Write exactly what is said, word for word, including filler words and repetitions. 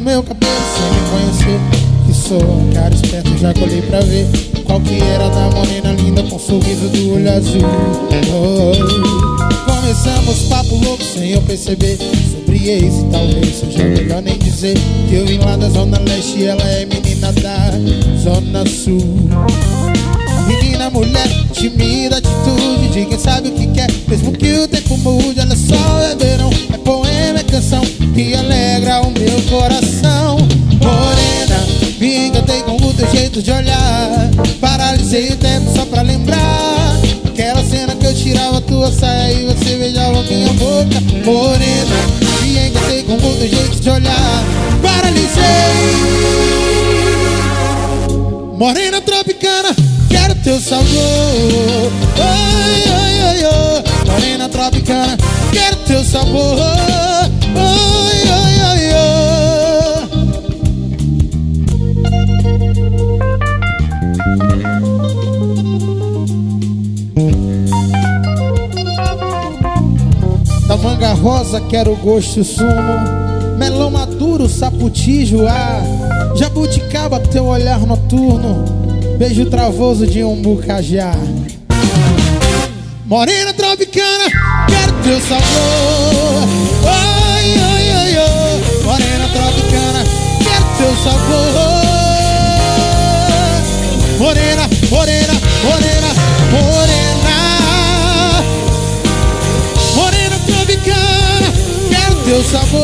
meu cabelo sem me conhecer. Que sou um cara esperto, já colhei pra ver qual que era da morena linda com sorriso do olho azul. Oh, começamos papo louco sem eu perceber. Sobre esse talvez seja melhor nem dizer que eu vim lá da Zona Leste e ela é menina da Zona Sul. Menina, mulher, tímida, atitude de quem sabe o que quer, mesmo que o tempo mude. Olha só, é verão, é poema, é canção que alegra o meu coração. Morena, me encantei com o teu jeito de olhar. Paralisei o tempo só pra lembrar aquela cena que eu tirava tua saia e você beijava minha boca. Morena, me encantei com o teu jeito de olhar. Paralisei. Morena tropicana, quero teu sabor. Oi, oi, oi, oi. Morena tropicana, quero teu sabor. Oi, oi, oi, oi. Da manga rosa quero o gosto e o sumo, melão maduro, saputi, joá, jabuticaba, teu olhar noturno, beijo travoso de um bucajá. Morena tropicana, quero teu sabor. Oi, oi, oi, oi. Morena tropicana, quero teu sabor. Morena, morena, morena, morena. Morena tropicana, quero teu sabor.